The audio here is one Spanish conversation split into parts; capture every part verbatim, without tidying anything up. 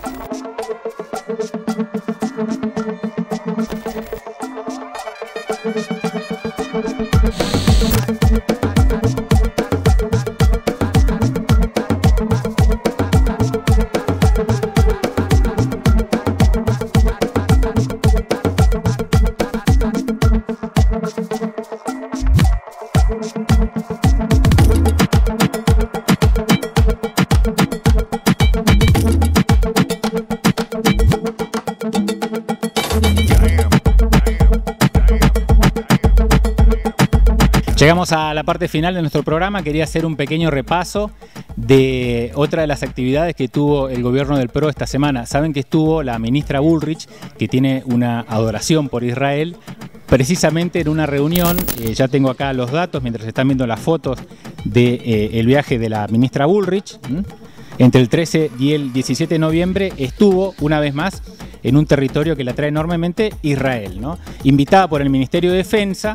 Llegamos a la parte final de nuestro programa. Quería hacer un pequeño repaso de otra de las actividades que tuvo el gobierno del P R O esta semana. Saben que estuvo la ministra Bullrich, que tiene una adoración por Israel, precisamente en una reunión. Eh, ya tengo acá los datos mientras están viendo las fotos del de, eh, viaje de la ministra Bullrich. ¿Mm? Entre el trece y el diecisiete de noviembre estuvo una vez más en un territorio que la trae enormemente, Israel, ¿no? Invitada por el Ministerio de Defensa,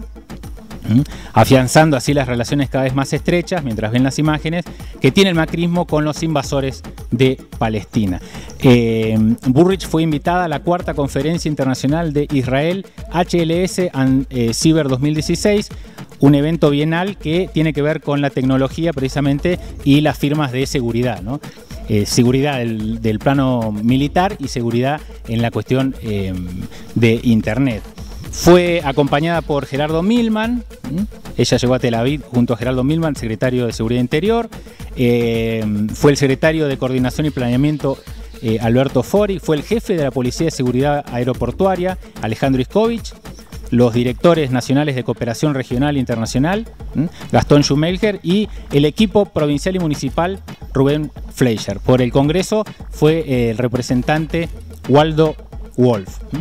afianzando así las relaciones cada vez más estrechas, mientras ven las imágenes, que tiene el macrismo con los invasores de Palestina. Eh, Bullrich fue invitada a la cuarta conferencia internacional de Israel, H L S and, eh, Cyber dos mil dieciséis, un evento bienal que tiene que ver con la tecnología precisamente y las firmas de seguridad, ¿no? Eh, seguridad del, del plano militar y seguridad en la cuestión eh, de Internet. Fue acompañada por Gerardo Milman. Ella llegó a Tel Aviv junto a Gerardo Milman, secretario de Seguridad Interior. Eh, fue el secretario de Coordinación y Planeamiento, eh, Alberto Fori. Fue el jefe de la Policía de Seguridad Aeroportuaria, Alejandro Iskovich. Los directores nacionales de Cooperación Regional e Internacional, ¿m? Gastón Schumelger, y el equipo provincial y municipal, Rubén Fleischer. Por el Congreso fue eh, el representante Waldo Wolf. ¿m?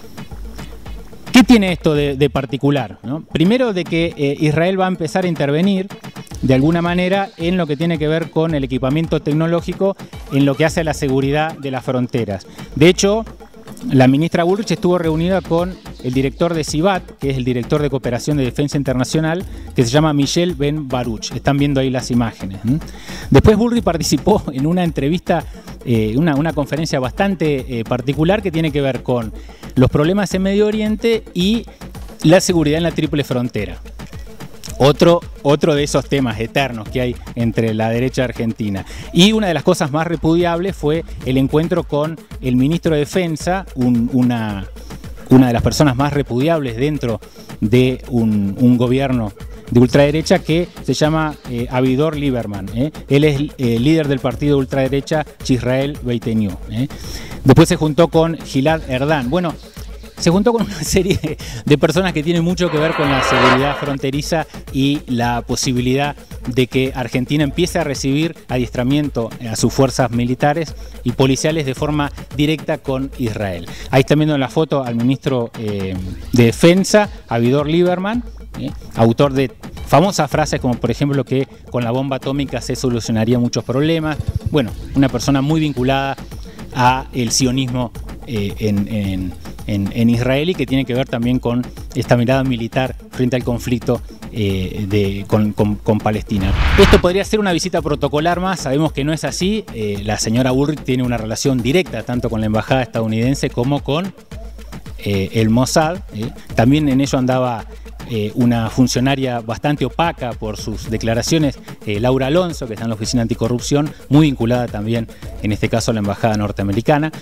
¿Qué tiene esto de, de particular, ¿no? Primero, de que eh, Israel va a empezar a intervenir de alguna manera en lo que tiene que ver con el equipamiento tecnológico, en lo que hace a la seguridad de las fronteras. De hecho, la ministra Bullrich estuvo reunida con el director de SIVAT, que es el director de Cooperación de Defensa Internacional, que se llama Michel Ben Baruch. Están viendo ahí las imágenes. ¿eh? Después Bullrich participó en una entrevista, eh, una, una conferencia bastante eh, particular que tiene que ver con los problemas en Medio Oriente y la seguridad en la Triple Frontera. Otro, otro de esos temas eternos que hay entre la derecha argentina. Y una de las cosas más repudiables fue el encuentro con el ministro de Defensa, un, una, una de las personas más repudiables dentro de un, un gobierno de ultraderecha, que se llama eh, Avigdor Lieberman. ¿eh? Él es el eh, líder del partido de ultraderecha Yisrael Beitenu. ¿eh? Después se juntó con Gilad Erdan. Bueno, se juntó con una serie de personas que tienen mucho que ver con la seguridad fronteriza y la posibilidad de que Argentina empiece a recibir adiestramiento a sus fuerzas militares y policiales de forma directa con Israel. Ahí están viendo en la foto al ministro eh, de Defensa, Avigdor Lieberman, eh, autor de famosas frases como por ejemplo que con la bomba atómica se solucionarían muchos problemas. Bueno, una persona muy vinculada a el sionismo eh, en, en, en, en Israel, y que tiene que ver también con esta mirada militar frente al conflicto eh, de, con, con, con Palestina. Esto podría ser una visita protocolar más, sabemos que no es así. Eh, la señora Bullrich tiene una relación directa tanto con la embajada estadounidense como con eh, el Mossad. Eh. También en ello andaba Eh, una funcionaria bastante opaca por sus declaraciones, eh, Laura Alonso, que está en la Oficina Anticorrupción, muy vinculada también, en este caso, a la Embajada Norteamericana.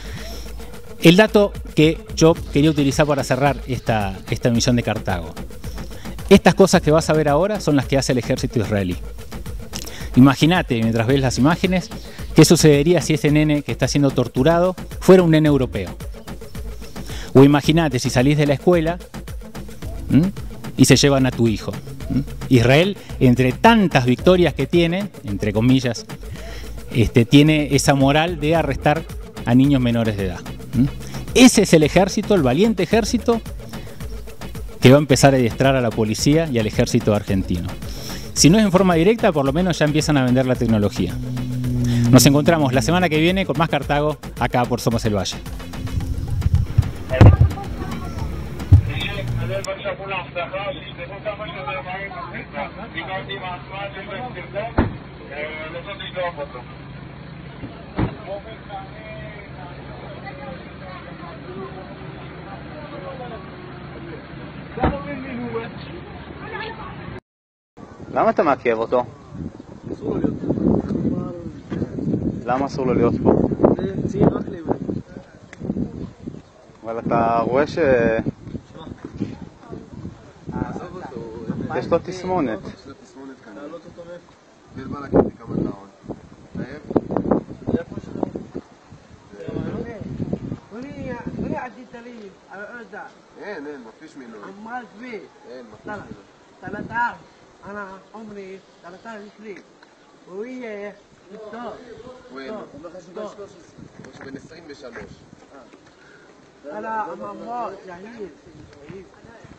El dato que yo quería utilizar para cerrar esta, esta emisión de Cartago. Estas cosas que vas a ver ahora son las que hace el ejército israelí. Imagínate, mientras ves las imágenes, qué sucedería si ese nene que está siendo torturado fuera un nene europeo. O imagínate si salís de la escuela ¿m? y se llevan a tu hijo. Israel, entre tantas victorias que tiene, entre comillas, este, tiene esa moral de arrestar a niños menores de edad. Ese es el ejército, el valiente ejército, que va a empezar a adiestrar a la policía y al ejército argentino. Si no es en forma directa, por lo menos ya empiezan a vender la tecnología. Nos encontramos la semana que viene con más Cartago, acá por Somos el Valle. עכשיו מול האבטחה, שישלחו כמה שזה מהר מפריטה. דיברתי עם ההצבעה של בסרטון, לנסות לשלוח אותו. למה אתה מעכב אותו? אסור לו להיות פה. למה אסור לו להיות פה? זה ציין רק לי. אבל אתה רואה ש... עזוב אותו. יש לו תסמונת. יש לו תסמונת כאן. להעלות אותו מאיפה? דיר בלק לי כמה טעון. טייב? זה איפה שלו. وليه عديت لي على الأرض؟ אין, אין, מפיש מינוי. عمال كبير אין, מפיש מינוי. ثلاث عام أنا عمري ثلاثة سنين وهي دكتور ווין, אומר לך שהוא בן שלוש עשרה. או שבן עשרים ושלוש. أنا أمامات شهيد